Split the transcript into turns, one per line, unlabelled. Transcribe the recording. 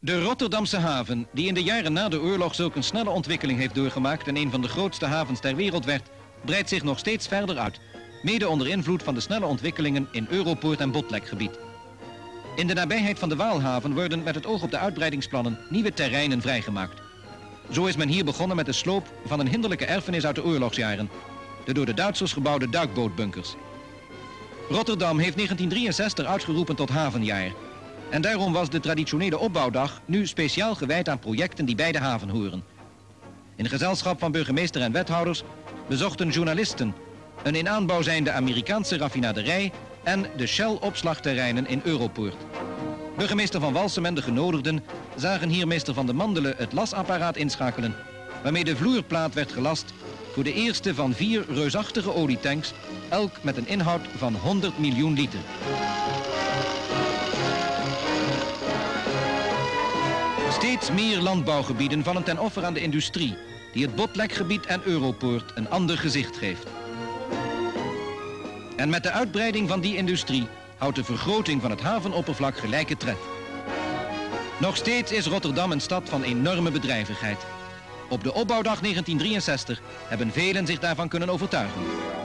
De Rotterdamse haven, die in de jaren na de oorlog zulk een snelle ontwikkeling heeft doorgemaakt en een van de grootste havens ter wereld werd, breidt zich nog steeds verder uit, mede onder invloed van de snelle ontwikkelingen in Europoort en Botlekgebied. In de nabijheid van de Waalhaven worden met het oog op de uitbreidingsplannen nieuwe terreinen vrijgemaakt. Zo is men hier begonnen met de sloop van een hinderlijke erfenis uit de oorlogsjaren, de door de Duitsers gebouwde duikbootbunkers. Rotterdam heeft 1963 uitgeroepen tot havenjaar. En daarom was de traditionele opbouwdag nu speciaal gewijd aan projecten die bij de haven horen. In gezelschap van burgemeester en wethouders bezochten journalisten een in aanbouw zijnde Amerikaanse raffinaderij en de Shell-opslagterreinen in Europoort. Burgemeester Van Walsum en de genodigden zagen hier meester Van de Mandelen het lasapparaat inschakelen, waarmee de vloerplaat werd gelast voor de eerste van 4 reusachtige olietanks, elk met een inhoud van 100 miljoen liter. Steeds meer landbouwgebieden vallen ten offer aan de industrie, die het Botlekgebied en Europoort een ander gezicht geeft. En met de uitbreiding van die industrie houdt de vergroting van het havenoppervlak gelijke tred. Nog steeds is Rotterdam een stad van enorme bedrijvigheid. Op de opbouwdag 1963 hebben velen zich daarvan kunnen overtuigen.